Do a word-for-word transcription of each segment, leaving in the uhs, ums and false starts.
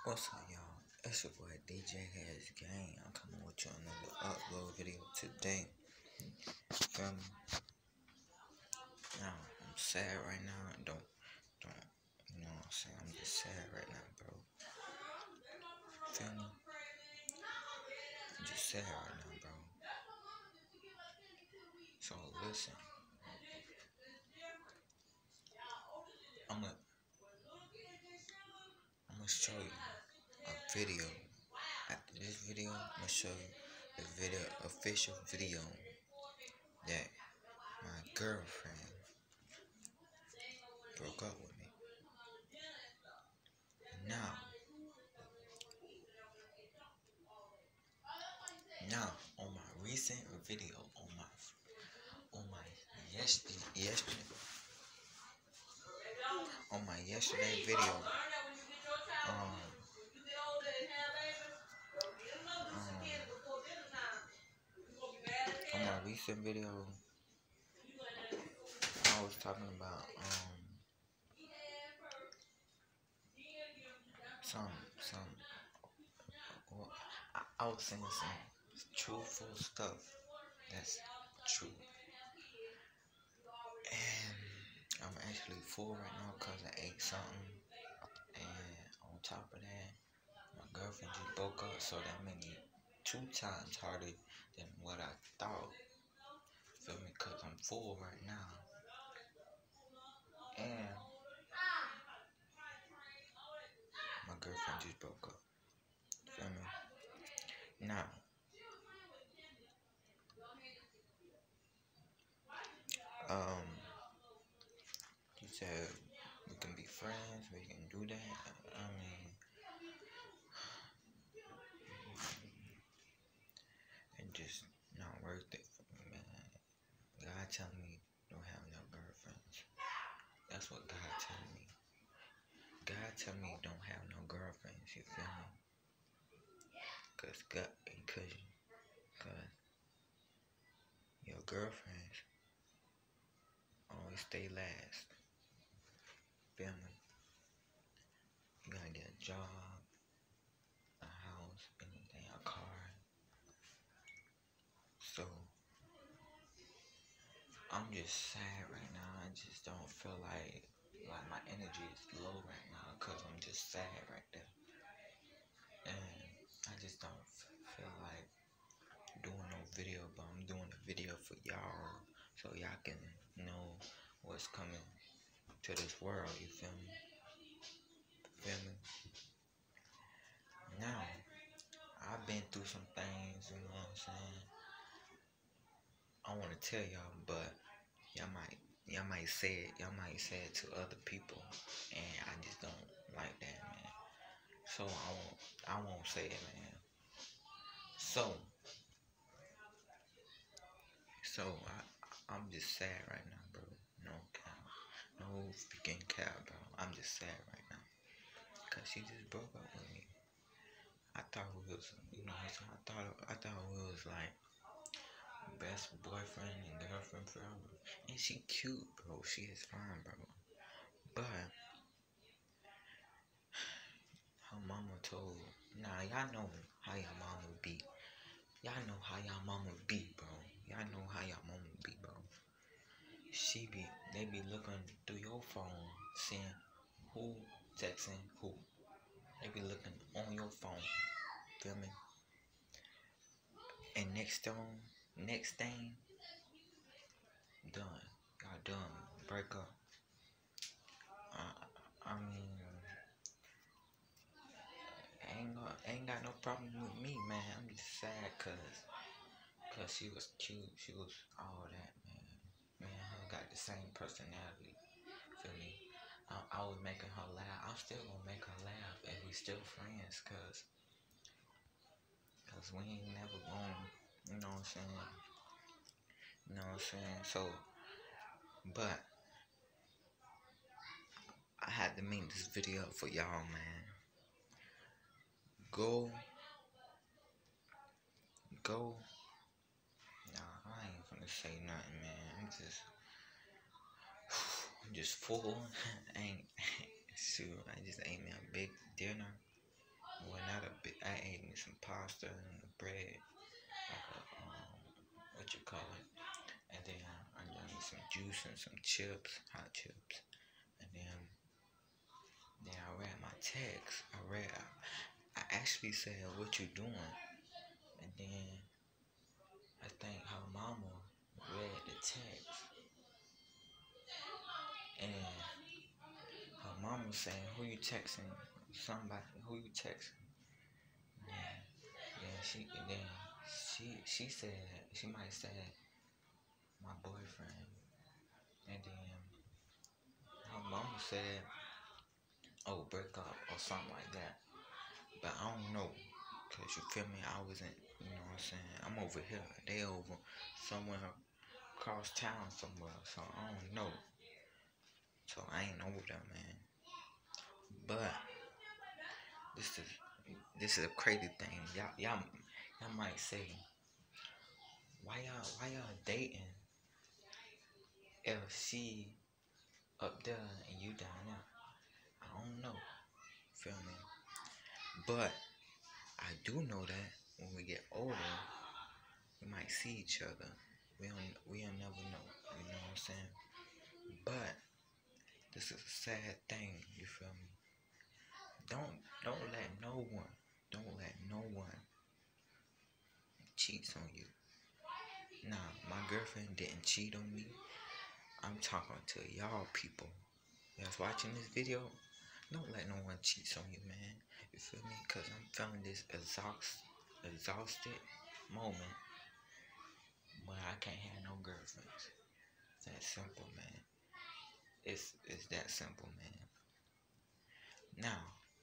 What's up, y'all? It's your boy D J Has Gang. I'm coming with you another upload video today. Feel me? Now, I'm sad right now. Don't, don't, you know what I'm saying? I'm just sad right now, bro. Feel me? I'm just sad right now, bro. So, listen. I'm gonna, I'm gonna show you a video. After this video, I'm gonna show you the video, official video that my girlfriend broke up with me. Now, now on my recent video on my on my yesterday yesterday on my yesterday video, um, um on my recent video, I was talking about um some some well, I, I was saying some truthful stuff that's true. And I'm actually full right now because I ate something. And on top of that, my girlfriend just broke up, so that made me two times harder than what I thought. Feel me? Because I'm full right now. And my girlfriend just broke up. Feel me? Now, um, he said we can be friends, we can do that. I mean, it just not worth it for me, man. God tell me don't have no girlfriends. That's what God tell me. God tell me don't have no girlfriends. You feel me? Cause God, cause, cause your girlfriends always stay last. Feel me? You gotta get a job, a house, anything, a car. So I'm just sad right now. I just don't feel like like my energy is low right now because I'm just sad right there. And I just don't feel like doing no video, but I'm doing a video for y'all so y'all can know what's coming to this world. You feel me? Feel me? Now, I've been through some things, you know what I'm saying? I want to tell y'all, but y'all might y'all might say it, y'all might say it to other people, and I just don't like that, man. So I won't I won't say it, man. So so I I'm just sad right now, bro. No cap, no freaking cap, bro. I'm just sad right now, cause she just broke up with me. I thought we was, you know, so I thought I thought we was like best boyfriend and girlfriend forever. And she cute, bro. She is fine, bro. But her mama told, nah, y'all know how your mama be. Y'all know how y'all mama be, bro. Y'all know how y'all mama be, bro. She be, they be looking through your phone, seeing who texting who. They be looking on your phone. Feel me? And next thing, next thing, done. Y'all done. Break up. Uh, I mean, ain't got, ain't got no problem with me, man. I'm just sad cause, cause she was cute. She was all that, man. Man, her got the same personality. Feel me? I, I was making her laugh. I'm still gonna make her laugh, and we still friends, cause, cause we ain't never gonna, you know what I'm saying? You know what I'm saying? So, but I had to make this video for y'all, man. Go, go. Nah, I ain't gonna say nothing, man. I'm just, I'm just full. I ain't, shoot, I just ate me a big dinner. juice and some chips, hot chips. And then, then I read my text. I read, I actually said, "What you doing?" And then I think her mama read the text, and her mama was saying, "Who you texting? Somebody? Who you texting?" And then she, and then she, she said, she might have said, "My boyfriend." And then her mama said, "Oh, break up," or something like that. But I don't know. Cause you feel me? I wasn't, you know what I'm saying? I'm over here. They over somewhere across town somewhere. So I don't know. So I ain't over there, man. But this is this is a crazy thing. Y'all y'all y'all might say, why y'all why y'all dating if she up there and you down there? I don't know. Feel me? But I do know that when we get older, we might see each other. We don't we don't never know. You know what I'm saying? But this is a sad thing, you feel me? Don't don't let no one, don't let no one cheat on you. Nah, my girlfriend didn't cheat on me. I'm talking to y'all people that's watching this video. Don't let no one cheat on you, man. You feel me? Cause I'm feeling this exhaust, exhausted moment where I can't have no girlfriends. It's that simple, man. It's it's that simple, man. Now,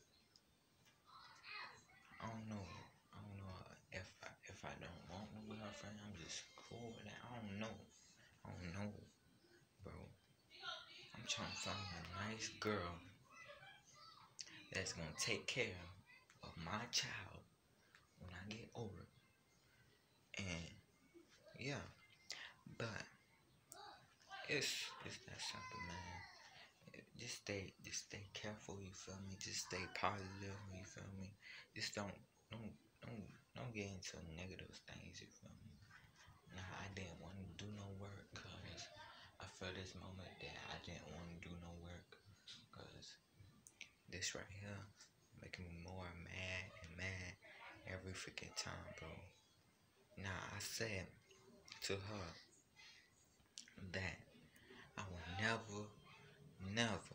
I don't know. I don't know if I, if I don't want no girlfriend. I'm just cool with that. I don't know. I don't know, bro. I'm trying to find a nice girl that's gonna take care of my child when I get older. And yeah, but it's it's that simple, man. Just stay, just stay careful. You feel me? Just stay positive. You feel me? Just don't, don't, don't, don't get into negative things. You feel me? Nah, I didn't want to do no work because I felt this moment that I didn't want to do no work because this right here making me more mad and mad every freaking time, bro. Now I said to her that I would never, never,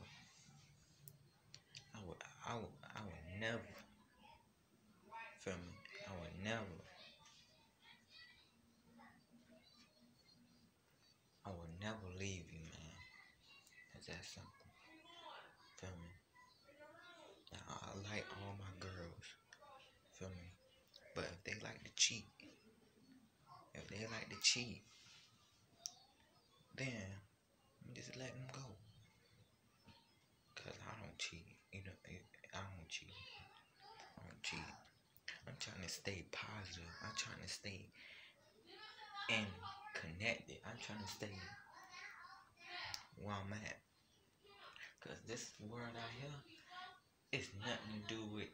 I would, I would, I would never, feel me? I would never, I would never leave you, man. It's that simple, feel me? Now I like all my girls, feel me? But if they like to cheat, if they like to cheat, then just let them go. Cause I don't cheat, you know. I don't cheat. I don't cheat. I'm trying to stay positive. I'm trying to stay and connected. I'm trying to stay where I'm at. Cause this world out here is nothing to do with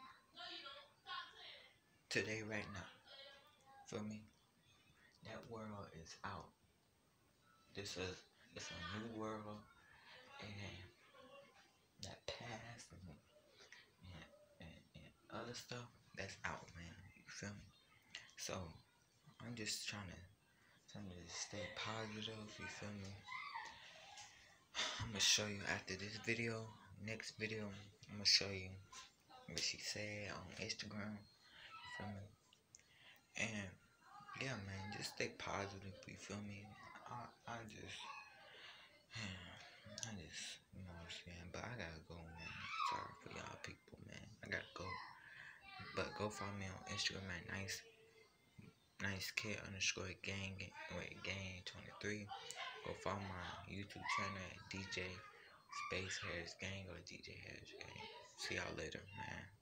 today right now. Feel me? That world is out. This is it's a new world, and that past and and, and, and other stuff that's out, man. You feel me? So I'm just trying to trying to stay positive. You feel me? I'm gonna show you after this video. Next video, I'm gonna show you what she said on Instagram. You feel me? And yeah, man, just stay positive. You feel me? I I just I just you know what I'm saying. But I gotta go, man. Sorry for y'all people, man. I gotta go. But go follow me on Instagram at nice nice kid underscore gang wait gang twenty three. Go follow my YouTube channel at D J Space Harris Gang or D J Harris Gang. See y'all later, man.